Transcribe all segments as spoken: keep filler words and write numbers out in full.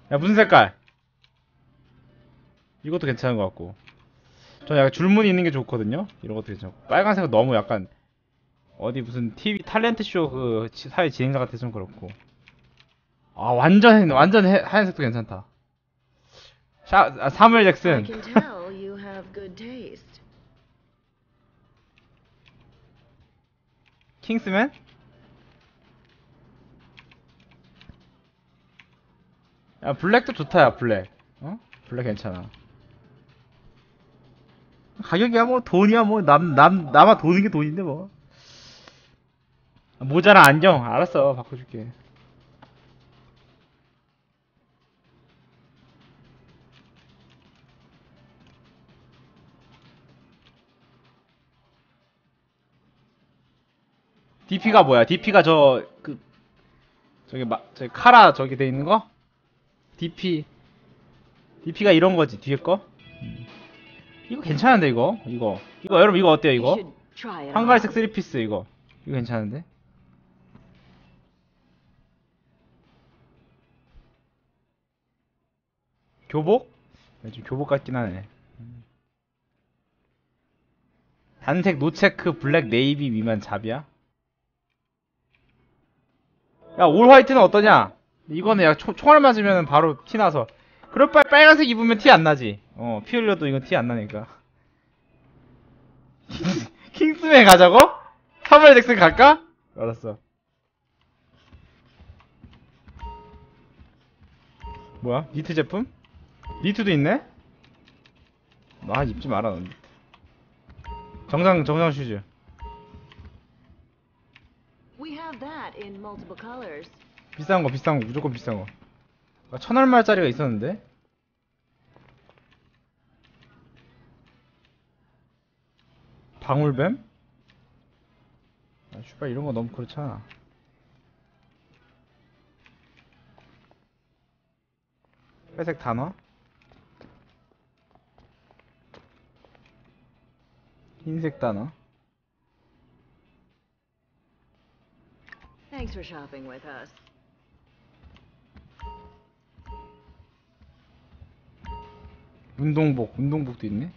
야, 무슨 색깔? 이것도 괜찮은 것 같고. 저 약간 줄무늬 있는 게 좋거든요. 이런 것도 괜찮고. 빨간색은 너무 약간 어디 무슨 티비 탤런트 쇼 그 사회 진행자 같아서 좀 그렇고. 아, 완전 완전 해, 하얀색도 괜찮다. 샤, 아, 사무엘 I 잭슨. can tell you have good taste. 킹스맨? 야, 블랙도 좋다, 야, 블랙. 어? 블랙 괜찮아. 가격이야, 뭐, 돈이야, 뭐, 남, 남, 남아 도는 게 돈인데, 뭐. 모자랑 안경, 알았어, 바꿔줄게. 디피가 뭐야? 디피가 저, 그, 저기, 마, 저기, 카라 저기 돼 있는 거? 디피. 디피가 이런 거지, 뒤에 거? 음. 이거 괜찮은데, 이거? 이거. 이거, 여러분, 이거 어때요, You 이거? should try it 한갈색 on. 쓰리피스, 이거. 이거 괜찮은데? 교복? 야, 좀 교복 같긴 하네. 단색 노체크 블랙 네이비 미만 잡이야? 야, 올 화이트는 어떠냐? 이거는 야, 초, 총알 맞으면 바로 티 나서. 그럴 바에 빨간색 입으면 티 안 나지. 어, 피 흘려도 이건 티 안 나니까. 킹스맨 가자고? 사무엘 잭슨 갈까? 알았어. 뭐야? 니트 제품? 니트도 있네? 아, 입지 마라, 넌. 정상, 정상 슈즈. We have that in multiple colors. 비싼 거, 비싼 거, 무조건 비싼 거. 아, 천 얼마짜리가 있었는데? 방울뱀? 아, 슈발, 이런 거 너무 그렇잖아. 회색 단어? 흰색 단어? Thanks for shopping with us. 운동복, 운동복도 있네?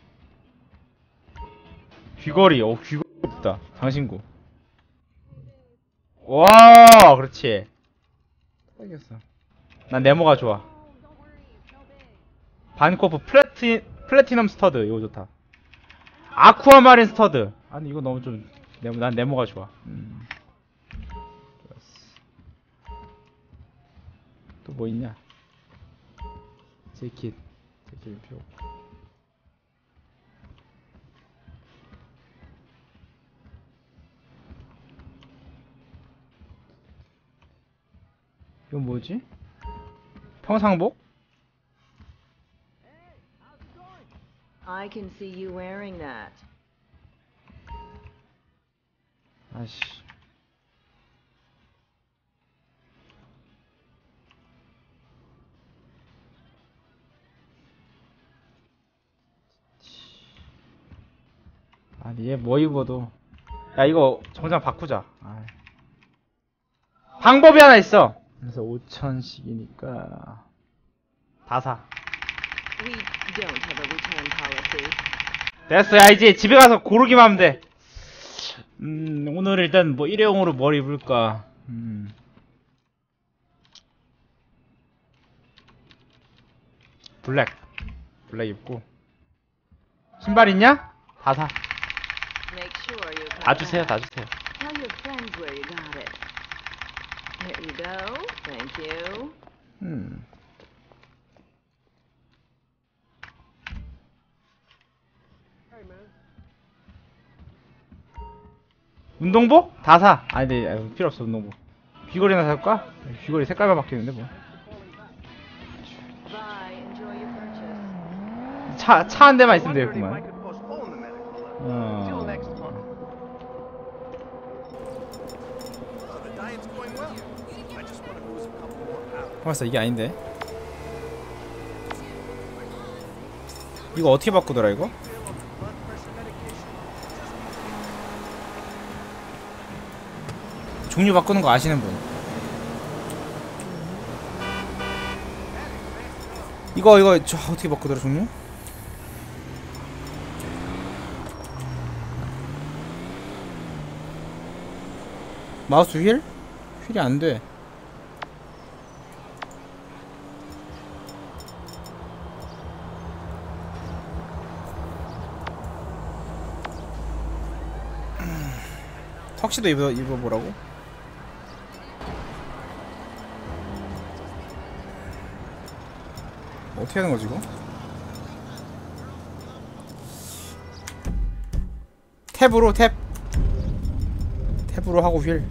귀걸이, 어, 귀걸이 있다. 장신구. 와, 그렇지. 딱이었어. 난 네모가 좋아. 반코프 플래티, 플래티넘 스터드, 이거 좋다. 아쿠아마린 스터드. 아니, 이거 너무 좀, 네모, 난 네모가 좋아. 음. 또 뭐 있냐? 재킷. 재킷 필요 없고. 이건 뭐지? 평상복? I can see you wearing that. 아씨. 아니, 얘 뭐 입어도. 야, 이거 정장 바꾸자. 아이. 방법이 하나 있어. 그래서 오천씩이니까 다 사. We don't have a return policy. 됐어. 야, 이제 집에 가서 고르기만 하면 돼. 음, 오늘 일단 뭐 일회용으로 뭘 입을까? 음. 블랙. 블랙 입고. 신발 있냐? 다 사. Make sure you 다 주세요. 다 주세요. tell your friends where you got it. Here you go. Thank you. 음. 운동복? 다 사. 아니, 근데 필요 없어, 운동복. 귀걸이나 살까? 귀걸이 색깔만 바뀌는데 뭐. Bye. Enjoy your purchase. 차, 차 한 대만 있으면 되겠구만. 어. 벌써 이게 아닌데. 이거 어떻게 바꾸더라, 이거? 종류 바꾸는 거 아시는 분? 이거 이거 저 어떻게 바꾸더라 종류? 마우스 휠? 휠이 안 돼. 턱시도 입어 입어보라고? 어떻게 하는 거지 이거? 탭으로 탭 탭으로 하고 휠.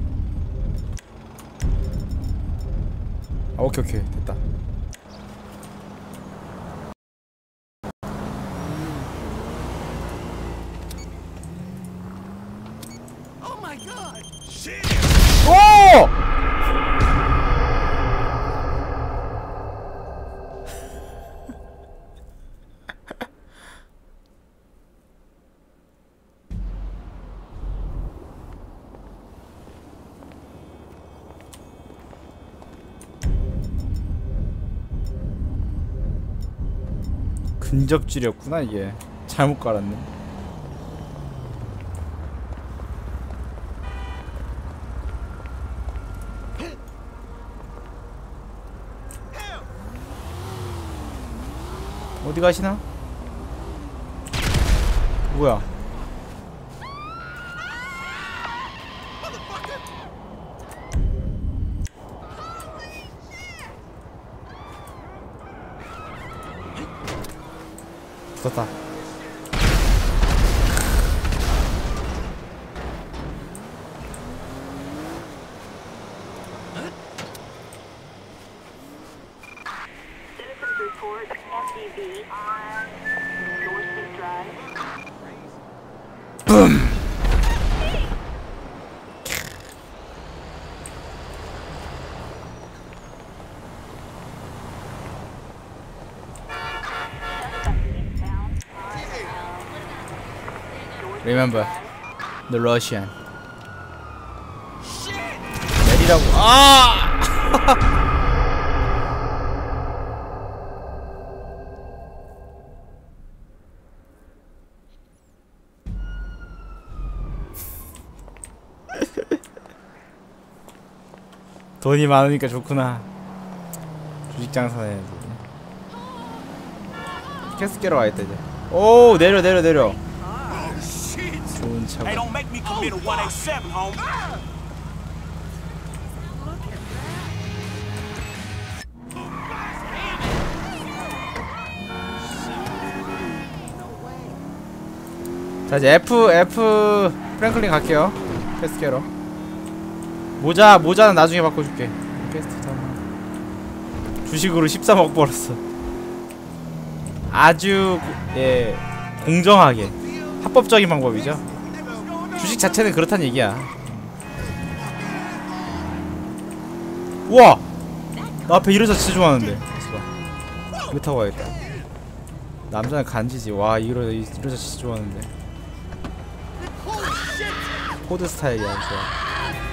아, 오케이 오케이 됐다. 오! 근접질이었구나 이게. 잘못 깔았네. 어디 가시나? 뭐야? 붙었다. Citizens report M D V on Northwood Drive. Remember, the Russian. 내리라고. 아! 돈이 많으니까 좋구나. 주식 장사해야지. 캐스 깨러 와야겠다 이제. 오 내려 내려 내려. 좋은 차고. Hey, don't make me commit a one eighty-seven, homie. 자 이제 F F 프랭클린 갈게요. 캐스 깨러. 모자 모자는 나중에 바꿔줄게. 캐스트 다 주식으로 십삼억 벌었어. 아주 예 공정하게 합법적인 방법이죠. 주식 자체는 그렇단 얘기야. 우와! 나 앞에 이러자 진짜 좋아하는데. 이거 타고 가야겠다. 남자는 간지지. 와 이러, 이러자 진짜 좋아하는데. 코드 스타일이야. 좋아.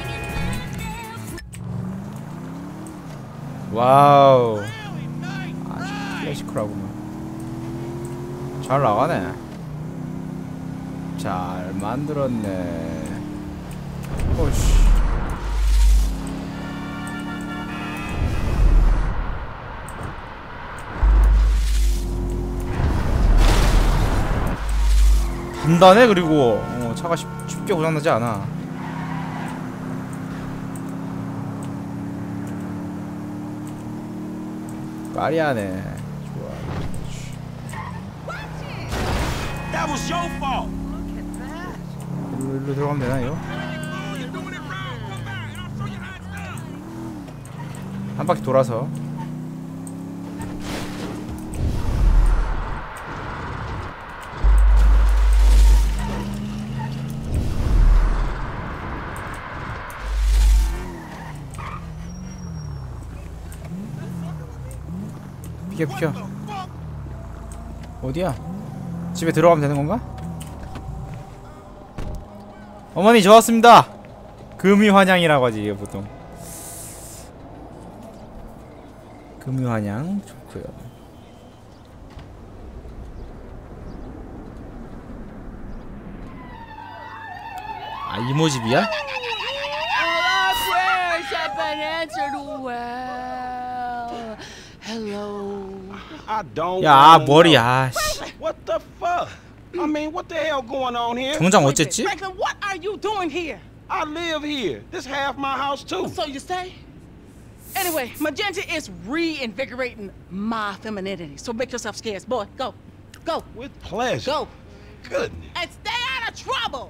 와우. 아주 클래시컬하구만. 잘 나가네. 잘 만들었네. 오씨. 단단해. 그리고 어, 차가 쉽, 쉽게 고장나지 않아. 까리하네. 좋아. That was your fault. 일로, 일로 들어가면 되나 이거? 한 바퀴 돌아서. 비켜 비켜. 어디야? 집에 들어가면 되는 건가? 어머니 좋았습니다. 금이환영이라고 하지 이게 보통. 금이환영 좋고요. 아 이모집이야? Our prayers have been answered well. Hello. I don't. 야 wanna 머리야. 씨. know. What the fuck? I mean, what the hell going on here? 정장 어쨌지? Franklin, what are you doing here? I live here. This half my house too. So you stay? Anyway, Magenta is reinvigorating my femininity. So make yourself scarce, boy. Go. Go. With pleasure. Go. Goodness. And stay out of trouble.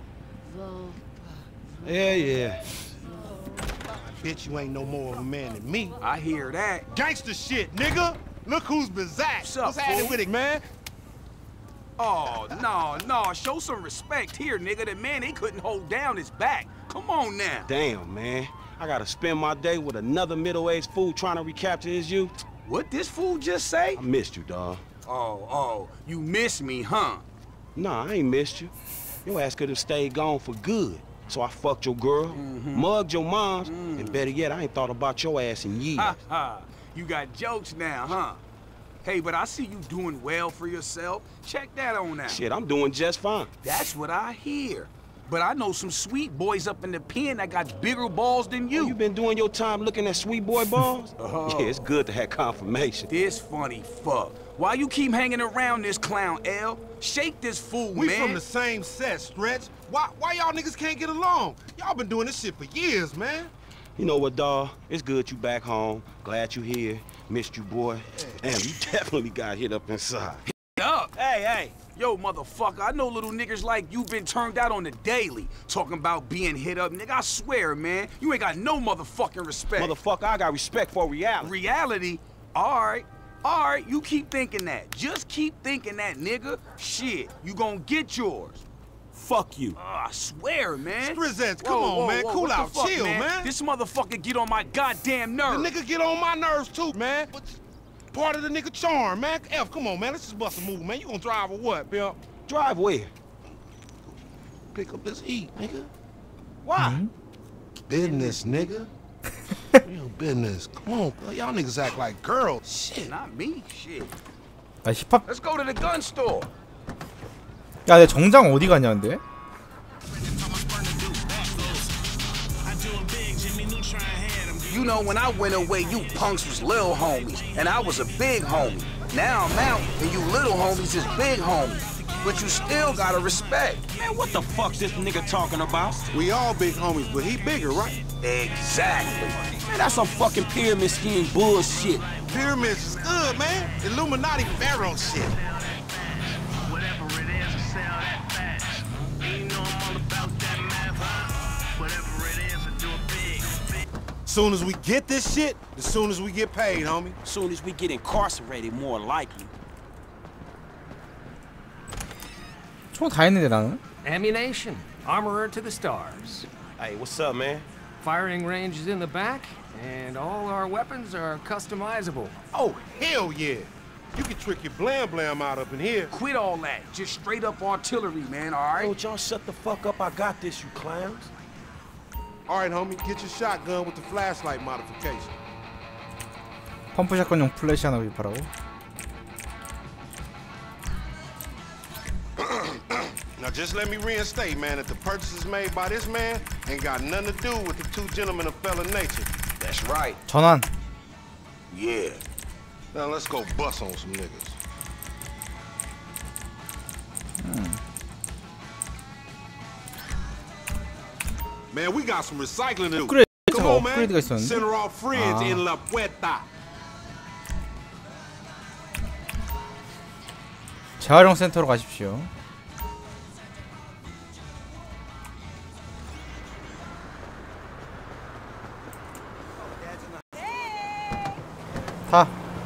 Yeah, yeah. Bitch, you ain't no more of a man than me. I hear that. Gangsta shit, nigga. Look who's bizarre. What's up, What's happening fool? with it, man? Oh, no, no. Show some respect here, nigga. That man, he couldn't hold down his back. Come on now. Damn, man. I gotta spend my day with another middle-aged fool trying to recapture his youth. What this fool just say? I missed you, dawg. Oh, oh. You miss me, huh? Nah, I ain't missed you. Your ass could have stayed gone for good. So I fucked your girl, mm-hmm. mugged your moms, mm. and better yet, I ain't thought about your ass in years. Ha ha. You got jokes now, huh? Hey, but I see you doing well for yourself. Check that on out. Shit, I'm doing just fine. That's what I hear. But I know some sweet boys up in the pen that got bigger balls than you. Oh, you been doing your time looking at sweet boy balls? Oh. Yeah, it's good to have confirmation. This funny fuck. Why you keep hanging around this clown, L? Shake this fool, we man. We from the same set, Stretch. Why, why y'all niggas can't get along? Y'all been doing this shit for years, man. You know what, dawg? It's good you back home. Glad you here. Missed you, boy. Damn, you definitely got hit up inside. Hit up? Hey, hey. Yo, motherfucker, I know little niggas like you been turned out on the daily. Talking about being hit up, nigga. I swear, man. You ain't got no motherfucking respect. Motherfucker, I got respect for reality. Reality? All right. All right, you keep thinking that. Just keep thinking that, nigga. Shit, you gonna get yours. Fuck you. Uh, I swear, man. Strizzettes, come whoa, on, whoa, man. whoa, cool out, fuck, chill, man? man. This motherfucker get on my goddamn nerves. The nigga get on my nerves too, man. But part of the nigga charm, man. F, come on, man. Let's just bust a move, man. You gonna drive or what, Bill? Drive where? Pick up this heat, nigga. Why? Mm-hmm. Business, nigga. Real business. Come on, y'all niggas act like girls. Shit. Not me. Shit. 아 힙합. Let's go to the gun store. 야, 내 정장 어디 갔냐는데? You know, when I went away, you punks was little homies, and I was a big homie. Now I'm out, and you little homies is big homies. But you still gotta respect. Man, what the fuck's this nigga talking about? We all big homies, but he bigger, right? Exactly. Man, that's some fucking pyramid scheme bullshit. Pyramids is good, man. Illuminati pharaoh shit. Whatever it is, I sell that fast. You know I'm all about that math, huh? Whatever it is, I do it big, big. Soon as we get this shit, as soon as we get paid, homie. Soon as we get incarcerated, more likely. 총 다 했는데 나는. Ammunition, armorer to the stars. Hey, what's up, man? Firing range is in the back, and all our weapons are customizable. Oh, hell yeah. You can trick your blam blam out up in here. Quit all that. Just straight up artillery, man, all right? Yo, y'all shut the fuck up. I got this, you clowns. All right, homie, get your shotgun with the flashlight modification. 펌프 샷건용 플래시 하나 구입하라고. Now just let me reinstate, man, that the purchases made by this man ain't got nothing to do with the two gentlemen of fella nature. That's right. 전환. Yeah. Now let's go bust on some niggas. Hmm. Man, we got some recycling to do. 업그레이드, Come 저거 on, man. 업그레이드가 있었는데. Send her off friends 아. in La Puerta. 재활용 센터로 가십시오. 타.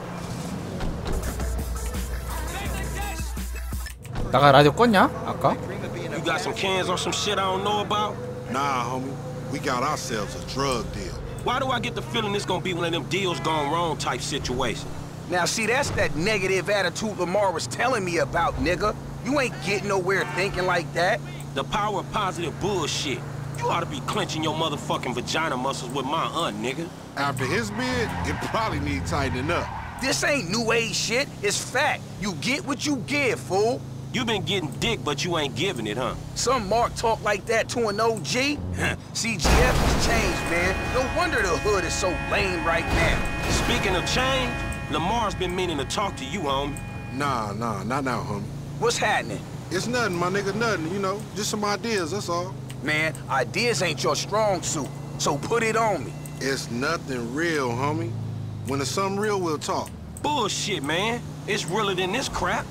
나가 라디오 껐냐? 아까? You got some cans or some shit I don't know about? Nah, homie. We got ourselves a drug deal. Why do I get the feeling this gonna be one of them deals gone wrong type situation? Now, see, that's that negative attitude Lamar was telling me about, nigga. You ain't getting nowhere thinking like that. The power of positive bullshit. You ought to be clenching your motherfucking vagina muscles with my aunt, nigga. After his bid, it probably need tightening up. This ain't new age shit. It's fact. You get what you give, fool. You been getting dick, but you ain't giving it, huh? Some Mark talk like that to an O G? C G F has changed, man. No wonder the hood is so lame right now. Speaking of change, Lamar's been meaning to talk to you, homie. Nah, nah, not now, homie. What's happening? It's nothing, my nigga, nothing, you know. Just some ideas, that's all. Man, ideas ain't your strong suit, so put it on me. It's nothing real, homie. When it's something real, we'll talk. Bullshit, man. It's realer than this crap.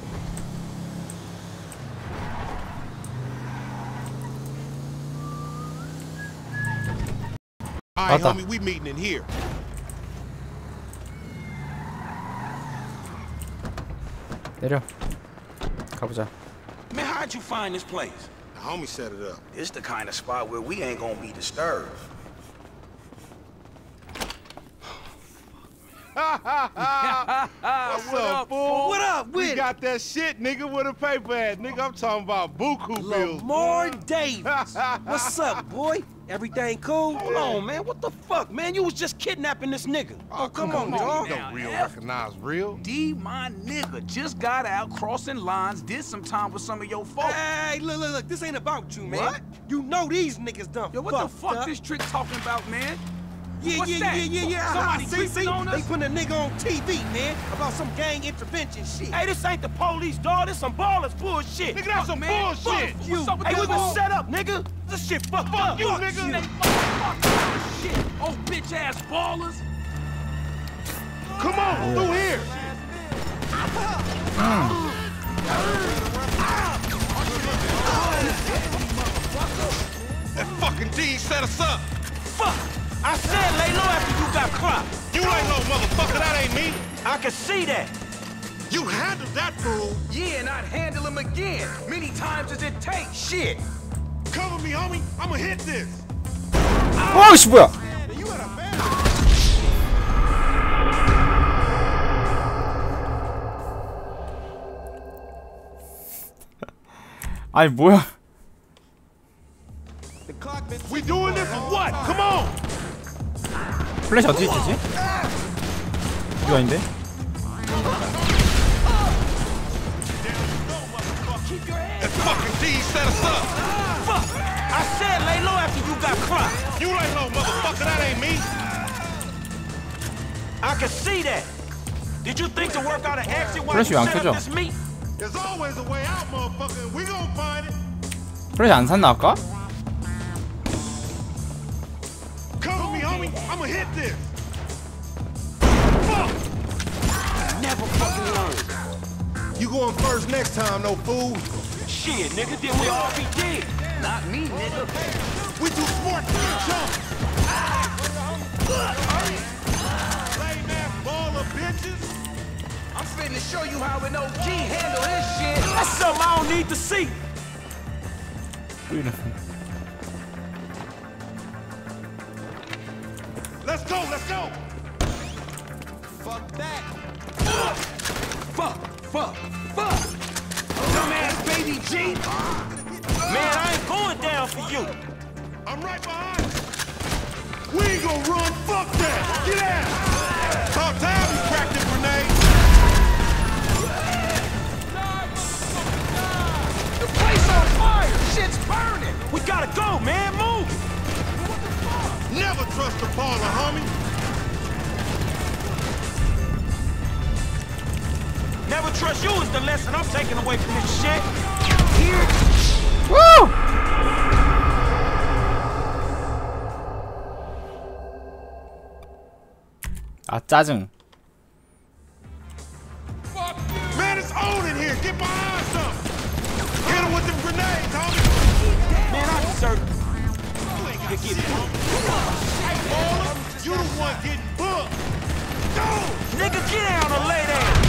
All right, 맞다. homie, we meeting in here. 내려. 가보자. Man, how'd you find this place? The homie set it up. It's the kind of spot where we ain't gonna be disturbed. What's up, fool? What up with We it? got that shit, nigga, with a paper at. Nigga, I'm talking about buku bills. Lamar boy. Davis. What's up, boy? Everything cool? Hold on, man. What the fuck, man? You was just kidnapping this nigga. Oh, come, come on, on, dog. now, Don't real F. recognize real. D, my nigga, just got out crossing lines, did some time with some of your folks. Hey, look, look, look. This ain't about you, man. What? You know these niggas done Yo, what the fucked fuck up. this trick talking about, man? Yeah, What's yeah, that? yeah, yeah, yeah. Somebody see, creeping see? on us? They putting a nigga on T V, man, about some gang intervention shit. Hey, this ain't the police, dog. This some ballers bullshit. Nigga, that's some man, bullshit. fuck you. What's up with Hey, that we been ball? set up, nigga. This shit fucked up. you, Fuck nigga. They fuck, fuck, shit. Oh, bitch ass ballers. Come on, through here. That fucking D set us up. Fuck. I said lay low after you got clocked. You ain't no motherfucker, that ain't me. I can see that. You handled that fool. Yeah, and I'd handle him again. Many times as it takes. Shit. Cover me, homie. I'ma hit this. 와우씨 뭐야? You had a bad. 아니 뭐야? We doing this or what? Come on. 플래시 어떻게 치지? 이거 아닌데? That fucking D set us up. Fuck. I said lay low after you got clocked. You ain't no motherfucker, that ain't me. I can see that. Did you think to work out an exit while 플래시 you 왜안 set 켜져? up this meet? There's always a way out, motherfucker. We gon' find it. 플래시 안 샀나 아까? Cover me, homie. I'ma hit this. Never fucking learn. You going first next time, no fool. Shit, nigga, then we all be dead. Not me, nigga. We too smart for each other. Lame ass baller bitches. I'm finna show you how an O G handle this shit. That's something I don't need to see. Let's go, let's go. Fuck that. Fuck, fuck, fuck. Dumbass baby G. Man, I ain't going down for you. I'm right behind you. We ain't gonna run. Fuck that. Get out. About time you cracked the grenade. The place on fire. Shit's burning. We gotta go, man. Move. Never trust a baller, homie. Never trust you is the lesson I'm taking away from this shit. Here. 우! 아 짜증. Man, it's on in here. Get behind something. Hit him with them grenades, homie. Man, I deserve it. You get it. Hey, baller, you the one getting booked. Go! Nigga, get down and lay down.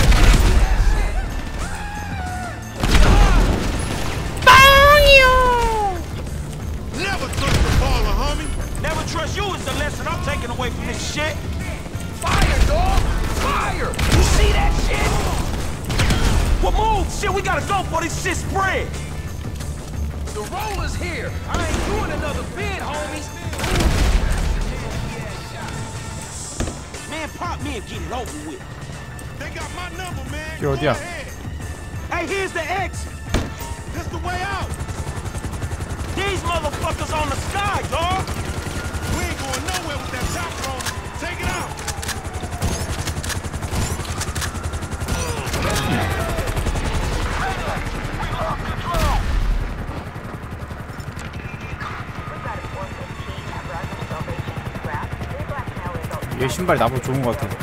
Never trust a baller, homie. Never trust you is the lesson I'm taking away from this shit. Fire, dog. Fire. You see that shit? Well, move. Shit, we gotta go before this shit spread. The roller's here. I ain't doing another bid, homies. Man, pop me and get it over with. They got my number, man. Yo, Go yeah. ahead. Hey, here's the exit. This the way out. These motherfuckers on the sky, dog. We ain't going nowhere with that chopper on. Take it out. 얘 신발 나보고 좋은 것 같아.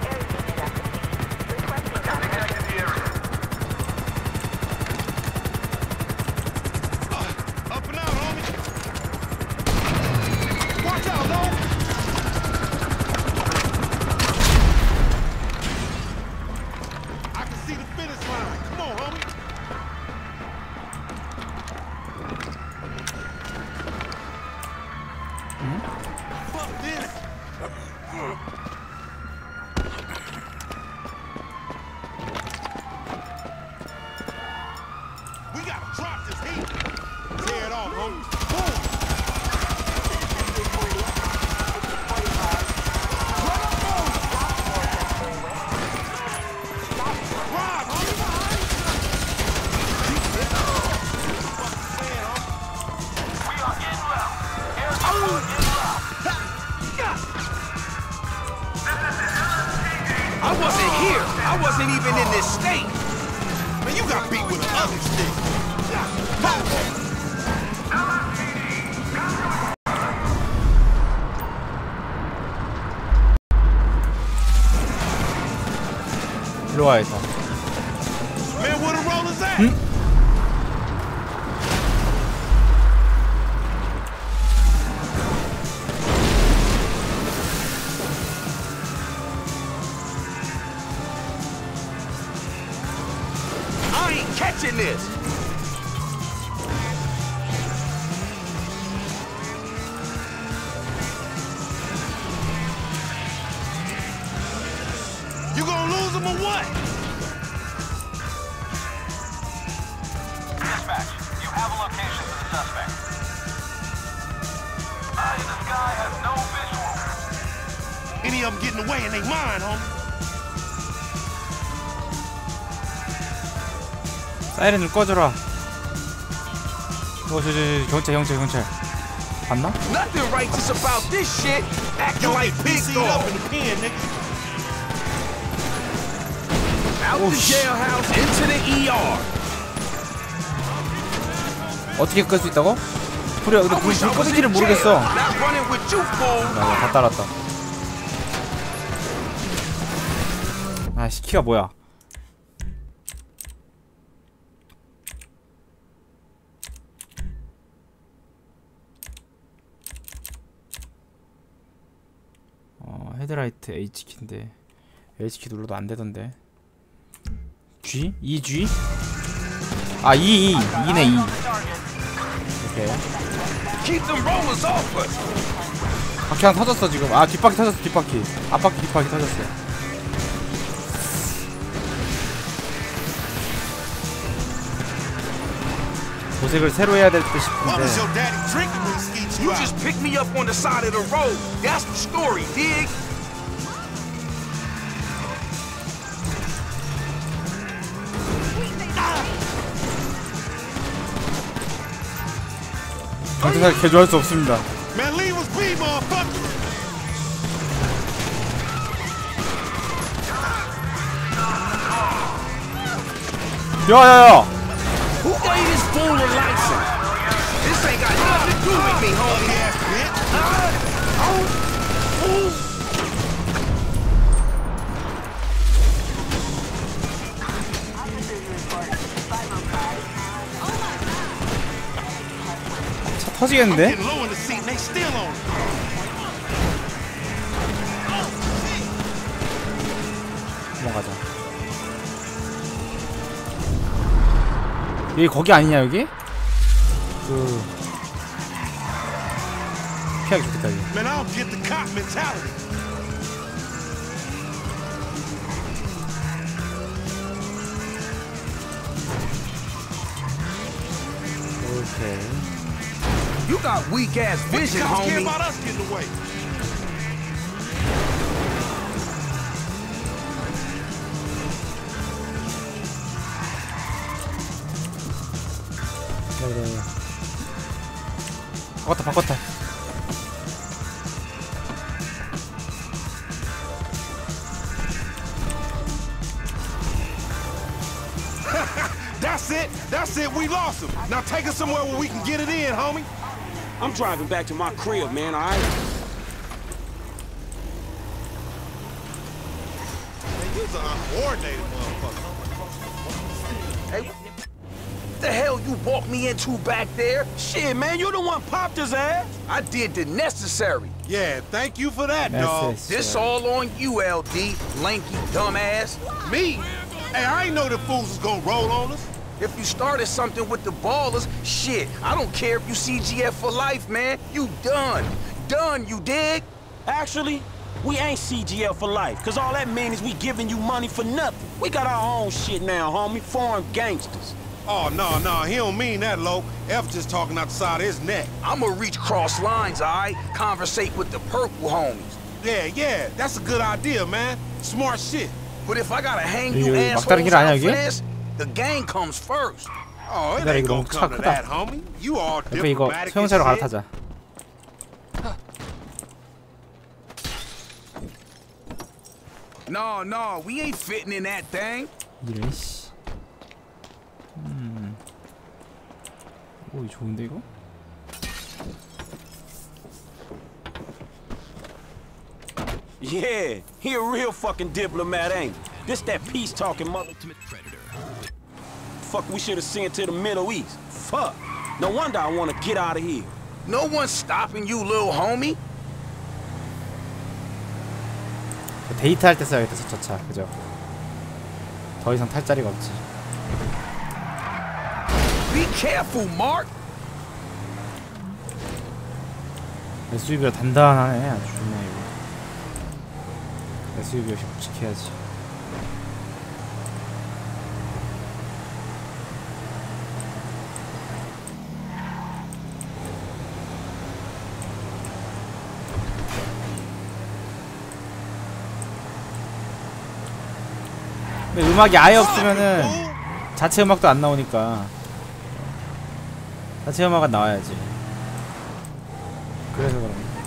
Up and out, homie. Watch out, though. I can see the finish line. Come on, homie. Fuck this. We gotta drop this heat. Tear it off, homie. Boom. Ride, homie. I wasn't here. I wasn't even in this state. Man, you got beat with an oven stick. 일로 와야겠다. Man, where the rollers at? 응? I ain't catching this. You gonna lose them or what? Dispatch, you have a location for the suspect. Eye in the sky has no visual. Any of them getting away and they mine, homie. 사이렌 좀 꺼줘라. 어, 저, 저, 저, 경찰, 경찰, 경찰. 봤나? Nothing righteous about this shit. Acting like big Seat up dog. in the pen, nigga. Out the jailhouse into the E R. 어떻게 끌 수 있다고? 불이 근데 I 불, wish I 불 was 꺼진지를 in 모르겠어. jail, not running with you, fool. 나, 나, 다 따랐다. 아씨, 키가 뭐야? 어, 헤드라이트 H키인데 H키 눌러도 안 되던데. G? E G? 아, E, E, E네, E. 오케이. Keep them rollers off us. 바퀴 하나 터졌어 지금. 아, 뒷바퀴 터졌어. 뒷바퀴 앞바퀴 뒷바퀴 터졌어. 도색을 새로 해야 될 듯 What was your 싶은데. daddy drinking when he skeet You you out? just picked me up on the side of the road. That's the story, dig? 경찰 개조할 수 없습니다. Man, leave us be, motherfucker. 야야야! Who gave this fool a license? This ain't got nothing to do with me, homie. Yeah, bitch. Uh, oh, fool. 차 터지겠는데? Getting low in the seat and they still on it. 넘어가자. 여기 거기 아니냐 여기? 그 피하기 좋겠다 여기. Man, I don't get the cop mentality. 오케이. You got weak ass What vision, you cops care homie. about us getting away? 바꿨다 바꿨다. That's it. That's it. We lost him. Now take us somewhere where we can get it in, homie. I'm driving back to my crib, man, all right? He's an uncoordinated motherfucker. Hey, what the hell you walked me into back there? Shit, man, you the one popped his ass. I did the necessary. Yeah, thank you for that, dog. Necessary. This all on you, L D, lanky dumbass. Me? Hey, I ain't know the fools was gonna roll on us. If you started something with the ballers, shit, I don't care if you C G F for life, man. You done. Done, you dig? Actually, we ain't C G L for life, cause all that means is we giving you money for nothing. We got our own shit now, homie. Foreign gangsters. Oh, no, no, he don't mean that, Lo. F just talking out the side of his neck. I'ma reach cross lines, alright? Conversate with the purple homies. Yeah, yeah, that's a good idea, man. Smart shit. But if I gotta hang 이거 you 막다른 assholes 길 아니야, out for 이게? this, the gang comes first. Oh, it 기다려, ain't 이거 gonna 너무 차 come to 크다. that, homie. You all 옆에 이거 diplomatic as 소형차로 shit. 갈아타자. No, no, we ain't fitting in that thing. 이래 씨. 음. 오, 이거 좋은데 이거? Yeah, he a real fucking diplomat, ain't he? This that peace-talking mother... Ultimate predator. Fuck, we should have sent to the Middle East. Fuck. No wonder I want to get out of here. No one's stopping you, little homie. 데이트할 때 써야겠다 저 차. 그죠? 더 이상 탈 자리가 없지. Be careful, Mark. 에스유브가 단단하네. 아주 좋네 이거. 에스유브 역시 묵직해야지. 근데 음악이 아예 없으면은 자체 음악도 안 나오니까 자체 음악은 나와야지. 그래서 그런 거.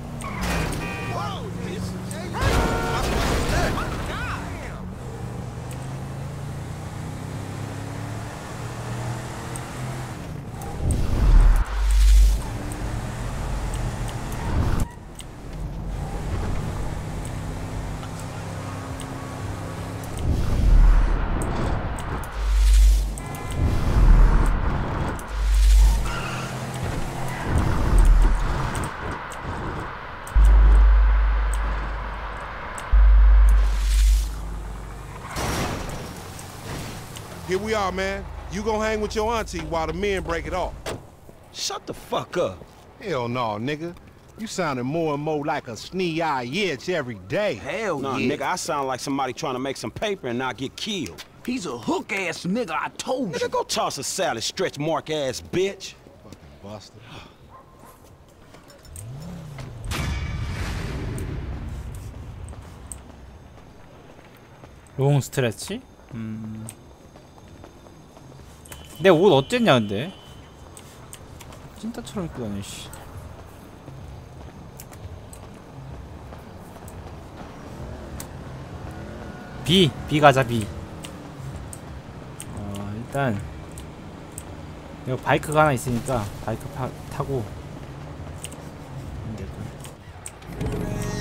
Here we are, man. You gonna hang with your auntie while the men break it off. Shut the fuck up. Hell no, nigga. You sounding more and more like a snee-eye itch every day. Hell Nah, yeah. nigga, I sound like somebody trying to make some paper and not get killed. He's a hook-ass nigga, I told you. Nigga, go toss a salad, stretch mark ass bitch. Fucking buster. 롱 스트레치? 음. 내 옷 어땠냐 근데? 찐따처럼 입고 다녀 씨. B! B 가자 B. 어 일단 여기 바이크가 하나 있으니까 바이크 파, 타고 하면 될 거야.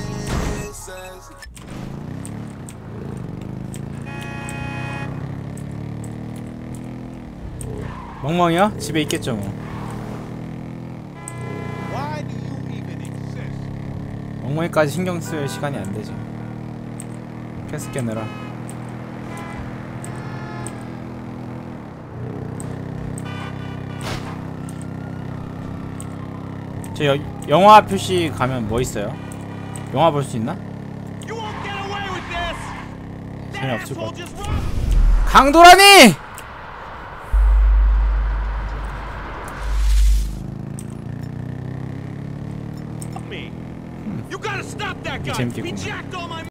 멍멍이요? 집에 있겠죠 뭐. Why do you even exist? 멍멍이까지 신경 쓸 시간이 안 되지. 캐스 깨느라. 저 여, 영화 표시 가면 뭐 있어요? 영화 볼 수 있나? You won't get away with this. 재미없을 것 같아. Just run. 강도라니! Me. You gotta stop that guy. 재밌겠구나. He jacked all my